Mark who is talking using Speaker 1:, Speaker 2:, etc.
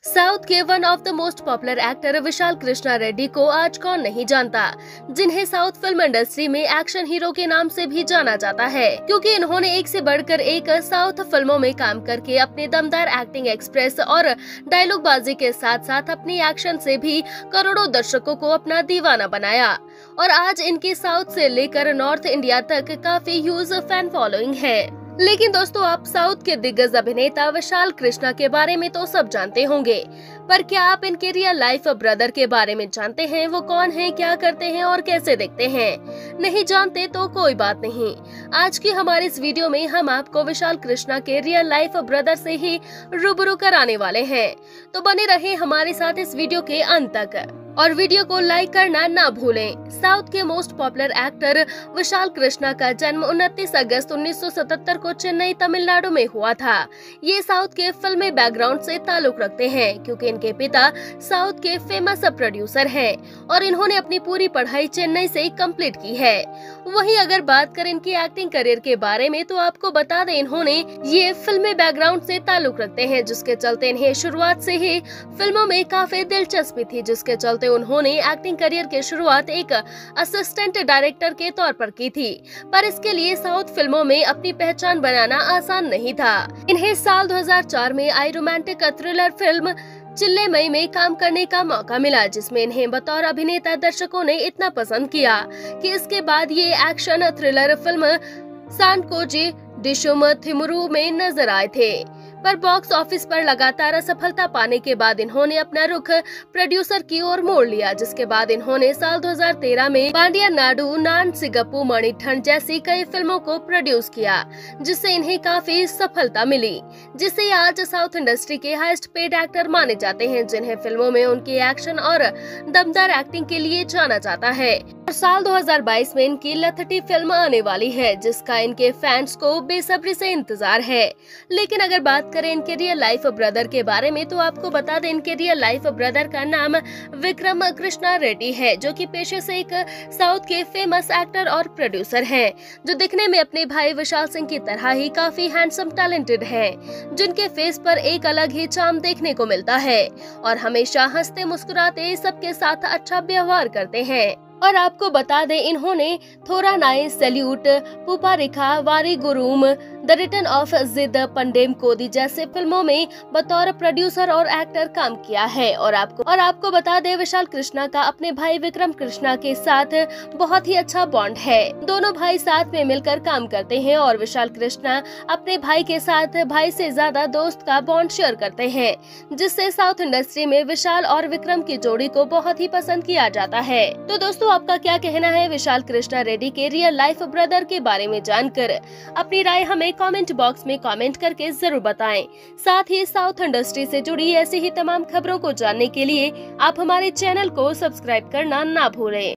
Speaker 1: South के one of the most popular actor Vishal Krishna Reddy को आज कौन नहीं जानता, जिन्हें साउथ फिल्म इंडस्ट्री में एक्शन हीरो के नाम से भी जाना जाता है, क्योंकि इन्होंने एक से बढ़कर एक साउथ फिल्मों में काम करके अपने दमदार एक्टिंग एक्सप्रेस और डायलॉग बाजी के साथ साथ अपनी एक्शन से भी करोड़ों दर्शकों को अपना दीवाना बनाया। और आज इनकी साउथ से लेकर नॉर्थ इंडिया तक काफी ह्यूज फैन फॉलोइंग है। लेकिन दोस्तों, आप साउथ के दिग्गज अभिनेता विशाल कृष्णा के बारे में तो सब जानते होंगे, पर क्या आप इनके रियल लाइफ ब्रदर के बारे में जानते हैं? वो कौन हैं, क्या करते हैं और कैसे दिखते हैं? नहीं जानते तो कोई बात नहीं। आज की हमारी इस वीडियो में हम आपको विशाल कृष्णा के रियल लाइफ ब्रदर से ही रूबरू कराने वाले हैं, तो बने रहे हमारे साथ इस वीडियो के अंत तक और वीडियो को लाइक करना ना भूलें। साउथ के most popular actor Vishal Krishna का जन्म 29 अगस्त 1977 को चेन्नई, तमिलनाडु में हुआ था। ये साउथ के फिल्मी बैकग्राउंड से ताल्लुक रखते हैं, क्योंकि इनके पिता साउथ के फेमस प्रोड्यूसर हैं और इन्होंने अपनी पूरी पढ़ाई चेन्नई से कंप्लीट की है। वहीं अगर बात करें इनकी एक्टिंग करियर के बारे में, तो आपको बता दें इन्होंने ये फिल्मी बैकग्राउंड से ताल्लुक रखते हैं, जिसके चलते इन्हें शुरुआत से ही फिल्मों में काफी दिलचस्पी थी, जिसके चलते उन्होंने एक्टिंग करियर की शुरुआत एक असिस्टेंट डायरेक्टर के तौर पर की थी। पर इसके लिए साउथ फिल्मों में अपनी पहचान बनाना आसान नहीं था। इन्हें साल 2004 में आई रोमांटिक थ्रिलर फिल्म चिल्लेमई में काम करने का मौका मिला, जिसमें इन्हें बतौर अभिनेता दर्शकों ने इतना पसंद किया कि इसके बाद ये action thriller film Sandakozhi Dishyum Thimiru में नजर आए थे। पर बॉक्स ऑफिस पर लगातार असफलता पाने के बाद इन्होंने अपना रुख प्रोड्यूसर की ओर मोड़ लिया, जिसके बाद इन्होंने साल 2013 में पांड्या नाडु, नान सिगप्पू, मणिठंड जैसी कई फिल्मों को प्रोड्यूस किया, जिससे इन्हें काफी सफलता मिली, जिससे आज साउथ इंडस्ट्री के हाईएस्ट पेड एक्टर माने जाते हैं, जिन्हें फिल्मों में उनकी एक्शन और दमदार एक्टिंग के लिए जाना जाता है। और साल 2022 में इनकी लथटी फिल्म आने वाली है, जिसका इनके फैंस को बेसब्री से इंतजार है। लेकिन अगर बात करें इनके रियल लाइफ ब्रदर के बारे में, तो आपको बता दें इनके रियल लाइफ ब्रदर का नाम विक्रम कृष्णा रेड्डी है, जो कि पेशे से एक साउथ के फेमस एक्टर और प्रोड्यूसर हैं, जो दिखने में अपने भाई विशाल सिंह की तरह ही काफी हैंडसम टैलेंटेड हैं, जिनके फेस पर एक अलग ही चार्म देखने को मिलता है और हमेशा हंसते मुस्कुराते सबके साथ अच्छा व्यवहार करते हैं। और आपको बता दें इन्होंने थोरा नाई सैल्यूट, पुपारिखा, वारी गुरुम, द रिटर्न ऑफ जिद, पंडेम कोदी जैसे फिल्मों में बतौर प्रोड्यूसर और एक्टर काम किया है। और आपको बता दें विशाल कृष्णा का अपने भाई विक्रम कृष्णा के साथ बहुत ही अच्छा बॉन्ड है। दोनों भाई साथ में मिलकर काम करते हैं और विशाल कृष्णा अपने भाई के साथ भाई से ज्यादा दोस्त का बॉन्ड शेयर करते हैं, जिससे साउथ इंडस्ट्री में विशाल और विक्रम की जोड़ी को बहुत ही पसंद किया जाता है। तो दोस्तों, आपका क्या कहना है विशाल कृष्णा रेड्डी के रियल लाइफ ब्रदर के बारे में जानकर? अपनी राय हमें कमेंट बॉक्स में कमेंट करके जरूर बताएं। साथ ही साउथ इंडस्ट्री से जुड़ी ऐसी ही तमाम खबरों को जानने के लिए आप हमारे चैनल को सब्सक्राइब करना ना भूलें।